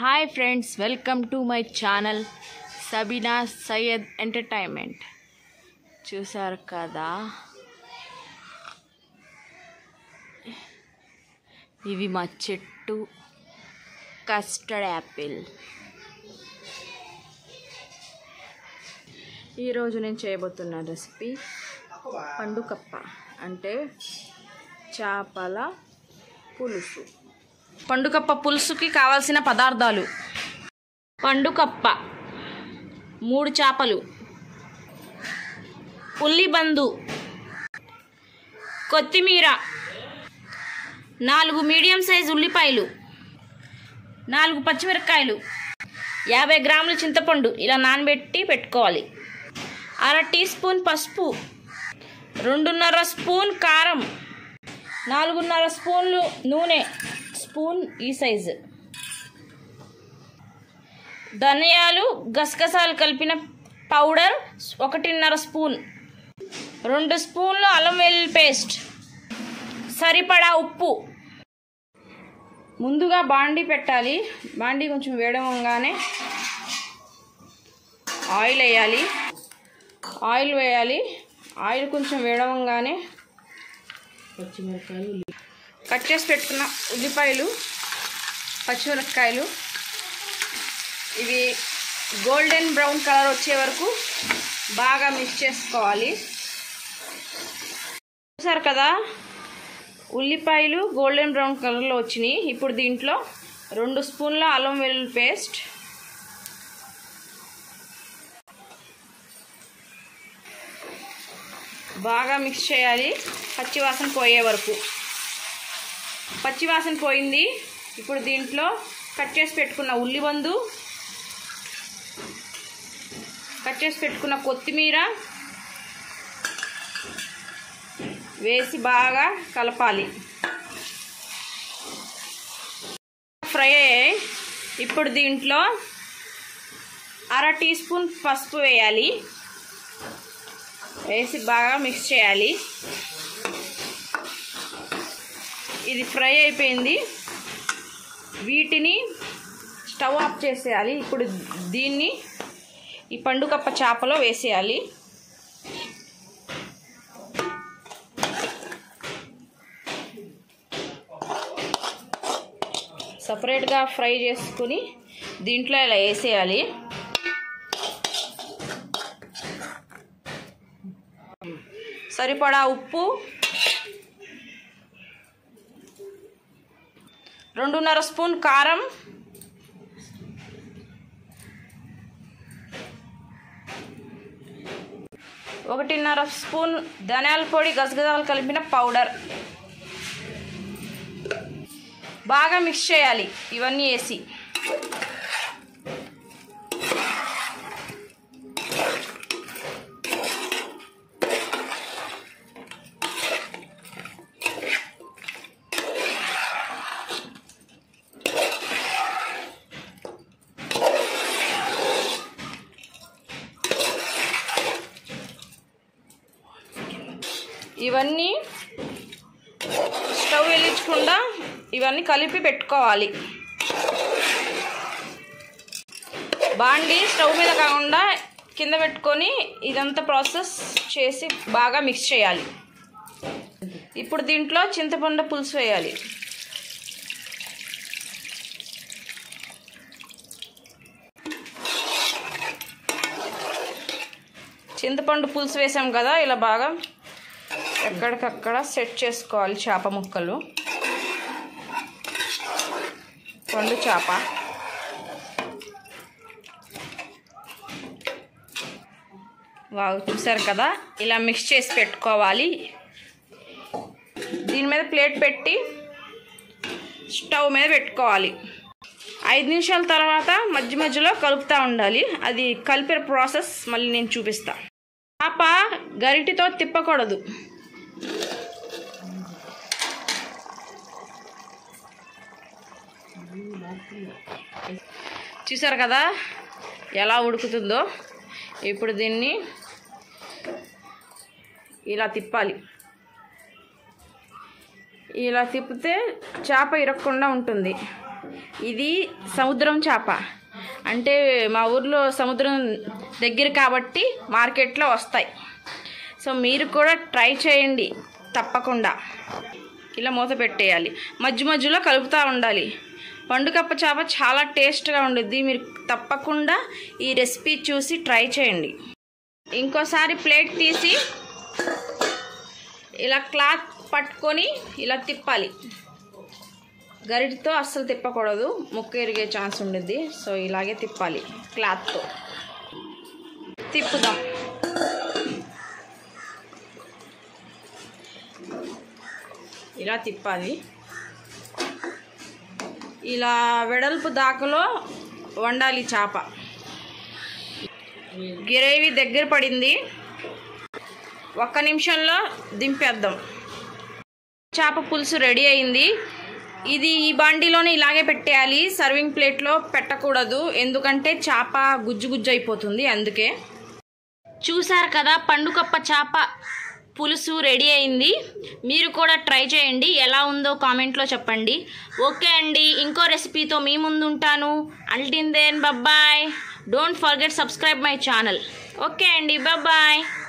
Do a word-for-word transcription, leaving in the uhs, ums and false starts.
Hi friends, welcome to my channel Sabina Syed entertainment. చూసారు కదా, ఇవి మా చెట్టు కస్టర్డ్ యాపిల్. ఈరోజు నేను చేయబోతున్న రెసిపీ పండుకప్ప, అంటే చేపల పులుసు. పండుకప్ప పులుసుకి కావాల్సిన పదార్థాలు: పండుకప్ప, మూడు చేపలు, ఉల్లిబందు, కొత్తిమీర, నాలుగు మీడియం సైజు ఉల్లిపాయలు, నాలుగు పచ్చిమిరపకాయలు, యాభై గ్రాముల చింతపండు ఇలా నానబెట్టి పెట్టుకోవాలి, అర టీ స్పూన్ పసుపు, రెండున్నర స్పూన్ కారం, నాలుగున్నర స్పూన్లు నూనె, స్పూన్ ఈ సైజు, ధనియాలు గసగసాలు కలిపిన పౌడర్ ఒకటిన్నర స్పూన్, రెండు స్పూన్లు అల్లం వెల్లుల్లి పేస్ట్, సరిపడా ఉప్పు. ముందుగా బాండీ పెట్టాలి. బాండీ కొంచెం వేడవగానే ఆయిల్ వేయాలి. ఆయిల్ వేయాలి ఆయిల్ కొంచెం వేడవగానే పచ్చిమిరపకాయలు, కట్ చేసి పెట్టుకున్న ఉల్లిపాయలు, పచ్చిమిరపకాయలు, ఇవి గోల్డెన్ బ్రౌన్ కలర్ వచ్చే వరకు బాగా మిక్స్ చేసుకోవాలి. చూసారు కదా, ఉల్లిపాయలు గోల్డెన్ బ్రౌన్ కలర్లో వచ్చినాయి. ఇప్పుడు దీంట్లో రెండు స్పూన్ల అల్లం వెల్లుల్లి పేస్ట్, బాగా మిక్స్ చేయాలి పచ్చివాసన పోయే వరకు. పచ్చివాసన పోయింది. ఇప్పుడు దీంట్లో కట్ చేసి పెట్టుకున్న ఉల్లిబందు, కట్ చేసి పెట్టుకున్న కొత్తిమీర వేసి బాగా కలపాలి. ఫ్రై అయ్యాయి. ఇప్పుడు దీంట్లో అర టీ స్పూన్ పసుపు వేయాలి. వేసి బాగా మిక్స్ చేయాలి. ఇది ఫ్రై అయిపోయింది. వీటిని స్టవ్ ఆఫ్ చేసేయాలి. ఇప్పుడు దీన్ని ఈ పండుకప్ప చేపలో వేసేయాలి. సపరేట్గా ఫ్రై చేసుకుని దీంట్లో ఇలా వేసేయాలి. సరిపడా ఉప్పు, రెండున్నర స్పూన్ కారం, ఒకటిన్నర స్పూన్ ధనియాల పొడి గసగసాలు కలిపిన పౌడర్. బాగా మిక్స్ చేయాలి ఇవన్నీ వేసి. ఇవన్నీ స్టవ్ వెలిగించకుండా ఇవన్నీ కలిపి పెట్టుకోవాలి. బాండి స్టవ్ మీద కాకుండా కింద పెట్టుకొని ఇదంతా ప్రాసెస్ చేసి బాగా మిక్స్ చేయాలి. ఇప్పుడు దీంట్లో చింతపండు పులుసు వేయాలి. చింతపండు పులుసు వేసాం కదా, ఇలా బాగా ఎక్కడికక్కడ సెట్ చేసుకోవాలి. చేప ముక్కలు, పండు చేప, వావ్, చూసారు కదా, ఇలా మిక్స్ చేసి పెట్టుకోవాలి. దీని మీద ప్లేట్ పెట్టి స్టవ్ మీద పెట్టుకోవాలి. ఐదు నిమిషాల తర్వాత మధ్య మధ్యలో కలుపుతూ ఉండాలి. అది కలిపే ప్రాసెస్ మళ్ళీ నేను చూపిస్తా. చేప గరిటితో తిప్పకూడదు. చూసారు కదా ఎలా ఉడుకుతుందో. ఇప్పుడు దీన్ని ఇలా తిప్పాలి. ఇలా తిప్పితే చేప ఇరక్కుండా ఉంటుంది. ఇది సముద్రం చేప, అంటే మా ఊర్లో సముద్రం దగ్గర కాబట్టి మార్కెట్లో వస్తాయి. సో మీరు కూడా ట్రై చేయండి తప్పకుండా. ఇలా మూత పెట్టేయాలి, మధ్య మధ్యలో కలుపుతూ ఉండాలి. పండుకప్ప చేప చాలా టేస్ట్గా ఉండుద్ది. మీరు తప్పకుండా ఈ రెసిపీ చూసి ట్రై చేయండి. ఇంకోసారి ప్లేట్ తీసి ఇలా క్లాత్ పట్టుకొని ఇలా తిప్పాలి. గరిటితో అస్సలు తిప్పకూడదు, ముక్క ఎరిగే ఛాన్స్ ఉండుద్ది. సో ఇలాగే తిప్పాలి క్లాత్తో. తిప్పుదాం. ఇలా తిప్పాలి. ఇలా వెడల్పు దాకలో వండాలి చేప. గ్రేవీ దగ్గర పడింది, ఒక్క నిమిషంలో దింపేద్దాం. చేప పులుసు రెడీ అయింది. ఇది ఈ బాండీలోనే ఇలాగే పెట్టేయాలి, సర్వింగ్ ప్లేట్లో పెట్టకూడదు, ఎందుకంటే చేప గుజ్జు గుజ్జు అయిపోతుంది. అందుకే చూసారు కదా, పండుకప్ప చేప పులుసు రెడీ అయింది. మీరు కూడా ట్రై చేయండి, ఎలా ఉందో కామెంట్లో చెప్పండి. ఓకే అండి, ఇంకో రెసిపీతో మీ ముందు ఉంటాను. Until then bye. Don't forget subscribe my channel. Okay అండి, బాయ్.